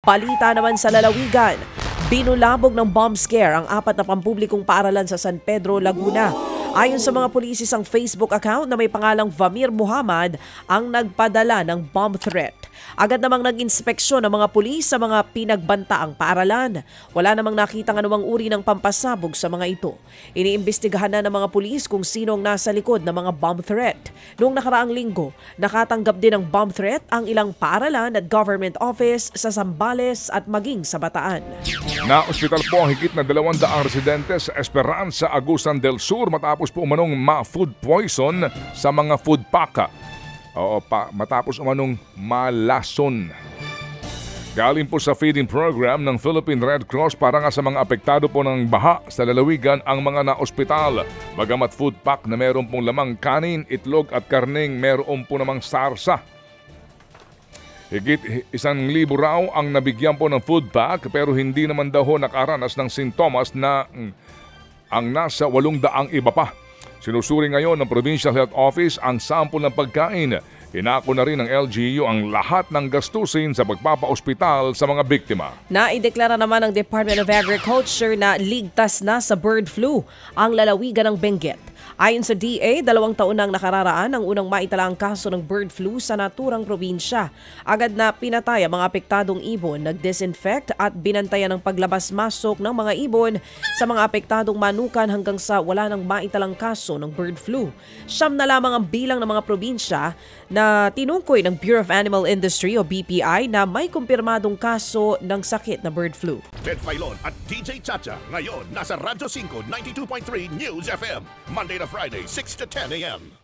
Balita naman sa lalawigan, binulabog ng bomb scare ang 4 na pampublikong paaralan sa San Pedro, Laguna. Ayon sa mga pulis, isang Facebook account na may pangalang Vamir Muhammad ang nagpadala ng bomb threat. Agad namang nag-inspeksyon ng mga pulis sa mga pinagbantaang paaralan. Wala namang nakitang anumang uri ng pampasabog sa mga ito. Iniimbestigahan na ng mga pulis kung sino ang nasa likod ng mga bomb threat. Noong nakaraang linggo, nakatanggap din ng bomb threat ang ilang paaralan at government office sa Zambales at maging sa Bataan. Na-ospital po ang higit na 200 residente sa Esperanza, Agusan del Sur matapos po umanong ma-food poison sa mga food pack. Matapos umanong malason. Galing po sa feeding program ng Philippine Red Cross para nga sa mga apektado po ng baha sa lalawigan ang mga na-ospital. Bagamat food pack na meron pong lamang kanin, itlog at karning, meron po namang sarsa. Higit 1,000 raw ang nabigyan po ng food pack pero hindi naman daw nakaranas ng sintomas na ang nasa 800 iba pa. Sinusuri ngayon ng Provincial Health Office ang sample ng pagkain. Inako na rin ng LGU ang lahat ng gastusin sa pagpapa-ospital sa mga biktima. Naideklara naman ng Department of Agriculture na ligtas na sa bird flu ang lalawigan ng Benguet. Ayon sa DA, 2 taon nang nakararaan ang unang maitalang kaso ng bird flu sa naturang probinsya. Agad na pinatay ang mga apektadong ibon, nag-disinfect at binantayan ang paglabas-masok ng mga ibon sa mga apektadong manukan hanggang sa wala nang maitalang kaso ng bird flu. 9 na lamang ang bilang ng mga probinsya na tinukoy ng Bureau of Animal Industry o BPI na may kumpirmadong kaso ng sakit na bird flu. Ted Filon at DJ Chacha ngayon nasa Radyo 5 92.3 News FM. Monday to Friday, 6 to 10 a.m.